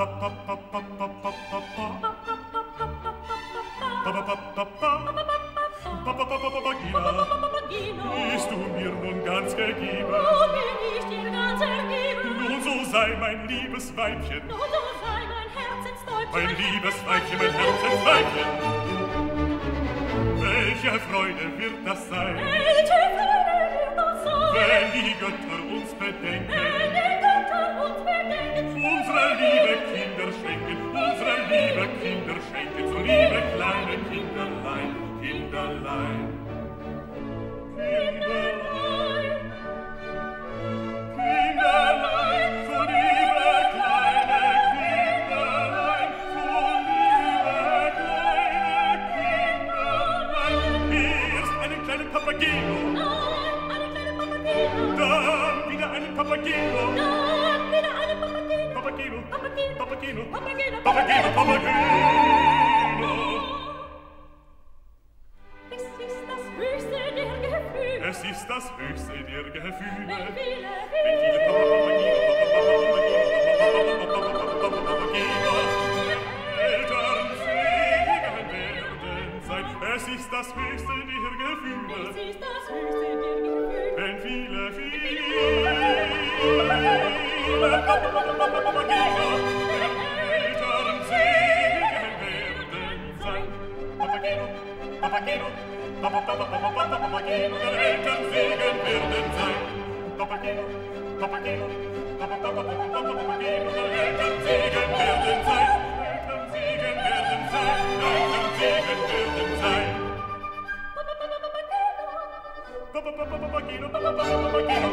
Bist du mir nun ganz ergeben? Nun bin ich dir ganz ergeben. Nun so sei mein liebes Weibchen. Nun so sei mein Herzenstäubchen. Mein liebes Weibchen, mein Herzensweibchen. Welche Freude wird das sein? Welche Freude wird das sein? Wenn die Götter uns bedenken. Wenn die Götter uns bedenken. Unsere liebe Kinder schenken, unsere liebe Kinder schenken, so liebe kleine Kinderlein, Kinderlein. Kinderlein, Kinderlein, so liebe kleine Kinderlein, so liebe kleine Kinderlein. Hier ist einen kleinen Papageno, Nein, einen kleinen Papageno. dann wieder einen Papageno, Dann wieder einen Papageno. Papageno, Papageno. Papageno, Papageno. Papageno, Papageno. Es ist das höchste der Gefühle. Es ist das höchste der Gefühle. Wenn viele Eltern segen werden sein. Es ist das höchste der Gefühle. Es ist das höchste der Gefühle. Wenn viele Eltern segen werden sein. Papageno, Papageno, Papageno, der Eltern segen werden sein. Papageno, Papageno, Papageno, der Eltern segen werden sein. Eltern segen werden sein. Eltern segen werden sein. Papageno, Papageno,